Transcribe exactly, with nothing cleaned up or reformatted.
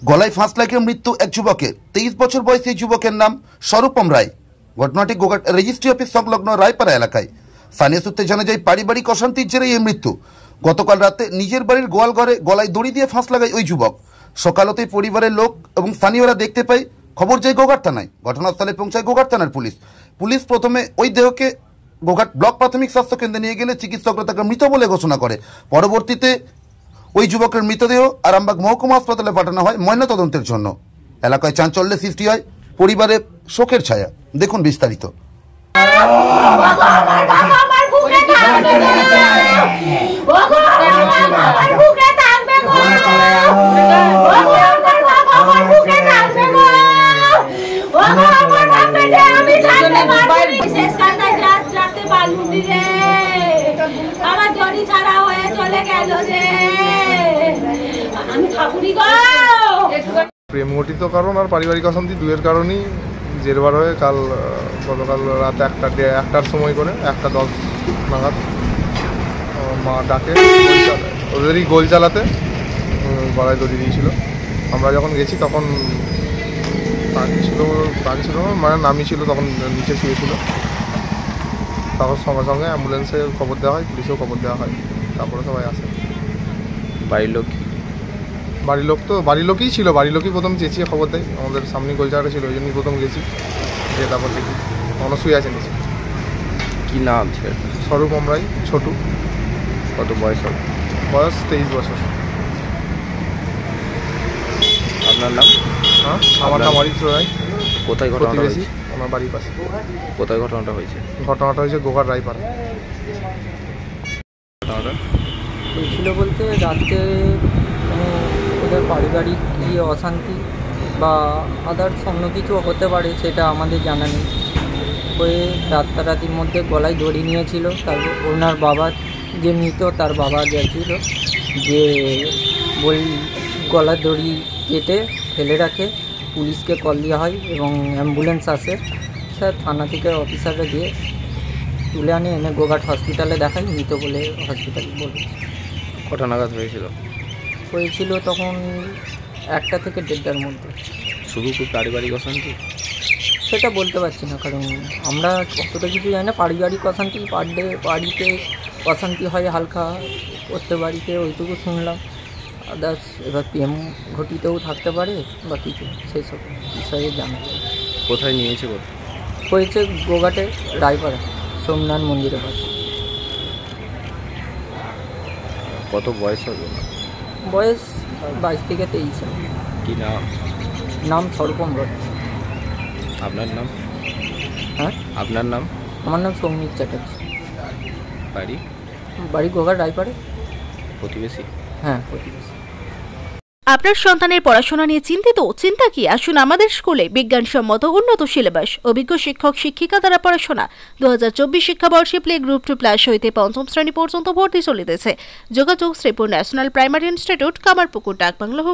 গলায় ফাঁস লাগিয়ে মৃত্যু এক যুবকের। তেইশ বছর বয়সী যুবকের নাম স্বরূপম রায়। ঘটনাটি গোঘাট রেজিস্ট্রি অফিস সংলগ্ন রায়পাড়া এলাকায়। স্থানীয় সূত্রে জানা যায় পারিবারিক অশান্তির জেরে এই মৃত্যু। গতকাল রাতে নিজের বাড়ির গোয়াল ঘরে গলায় দড়ি দিয়ে ফাঁস লাগায় ওই যুবক। সকালতেই পরিবারের লোক এবং স্থানীয়রা দেখতে পায়, খবর যায় গোঘাট থানায়। ঘটনাস্থলে পৌঁছায় গোঘাট থানার পুলিশ। পুলিশ প্রথমে ওই দেহকে গোঘাট ব্লক প্রাথমিক স্বাস্থ্য কেন্দ্রে নিয়ে গেলে চিকিৎসকরা তাকে মৃত বলে ঘোষণা করে। পরবর্তীতে ওই যুবকের মৃতদেহ আরামবাগ মহকুমা হাসপাতালে পাঠানো হয় ময়নাতদন্তের জন্য। এলাকায় চাঞ্চল্যের সৃষ্টি হয়, পরিবারের শোকের ছায়া। দেখুন বিস্তারিত। আমার জড়ি ছাড়া হয়ে চলে গেল রে, আমি ঠাকুরি গো। প্রেম ঘটিত কারণ আর পারিবারিক অশান্তি দুয়ের কারণেই জেরবার হয়ে কাল গতকাল রাত একটা একটার সময় করে একটা দশ নাগাদ মা ডাকে ওদেরই গোল চালাতে গলায় দড়ি দিয়েছিল। আমরা যখন গেছি তখন প্রাণ ছিল প্রাণ ছিল মানে নামি ছিল, তখন নিচে শুয়েছিল। তখন সঙ্গে সঙ্গে অ্যাম্বুলেন্সে খবর দেওয়া হয়, পুলিশেও খবর দেওয়া হয়, তারপরে সবাই আসে। বাড়ির লোক বাড়ির লোক তো বাড়ির লোকই ছিল, বাড়ির লোকই প্রথম চেঁচিয়ে খবর দেয়। আমাদের সামনে গোলচাটা ছিল, ওই জন্যই প্রথম গেছি, যে তারপর দেখি অনসুই আছে নিচে। কী নাম ছিল? স্বরূপম রায়, ছোটু। কত বয়স হবে? বয়স তেইশ বছর। আপনার নাম? হ্যাঁ, আমার নাম অরিত্র রায়। কোথায় ঘটনাটা হয়েছে? আমার বাড়ির পাশে। কোথায় ঘটনাটা হয়েছে? ঘটনাটা হয়েছে গোঘাট রায়পাড়া। ঘটনাটা হয়েছিল বলতে রাতে মানে ওদের পারিবারিক কি অশান্তি বা আদার্স অন্য কিছু হতে পারে সেটা আমাদের জানা নেই। হয়ে রাতারাতির মধ্যে গলায় দড়ি নিয়েছিল। তারপর ওনার বাবা যে মৃত তার বাবা গেছিল যে বল গলার দড়ি কেটে ফেলে রাখে। পুলিশকে কল দেওয়া হয় এবং অ্যাম্বুলেন্স আসে। স্যার থানা থেকে অফিসাররা দিয়ে তুলে আনে, এনে গোঘাট হসপিটালে দেখায়, মৃত বলে হসপিটালে বলেছে। কটা নাগাদ হয়েছিল? হয়েছিল তখন একটা থেকে দেড়টার মধ্যে। শুধু কি পারিবারিক অশান্তি? সেটা বলতে পারছি না, কারণ আমরা অতটা কিছু জানি না। পারিবারিক অশান্তি, পার ডে বাড়িতে অশান্তি হয় হালকা করতে বাড়িতে, ওইটুকু শুনলাম। আদার্স এবার প্রেম ঘটিতেও থাকতে পারে বা কিছু, সেই সব বিষয়ে জানা যায়। কোথায় নিয়েছে? কোথায় হয়েছে? গোঘাটে রায়পাড়া সোমনাথ মন্দিরের পাশে। কত বয়স হবে? বয়স বাইশ থেকে তেইশ। কী নাম? নাম স্বরূপম রায়। আপনার নাম? হ্যাঁ, আপনার নাম? আমার নাম সৌমিক চ্যাটার্জি। বাড়ি? বাড়ি গোঘাট রায়পাড়া। প্রতিবেশী? হ্যাঁ, প্রতিবেশী। আপনার সন্তানের পড়াশোনা নিয়ে চিন্তিত? চিন্তা কি, আসুন আমাদের স্কুলে। বিজ্ঞানসম্মত উন্নত সিলেবাস, অভিজ্ঞ শিক্ষক শিক্ষিকা দ্বারা পড়াশোনা। দু হাজার চব্বিশ শিক্ষাবর্ষে প্লে গ্রুপ টু প্লাস হইতে পঞ্চম শ্রেণী পর্যন্ত ভর্তি চলিতেছে। যোগাযোগ Sripur national primary institute, Kamarpukur, ডাকবাংলা।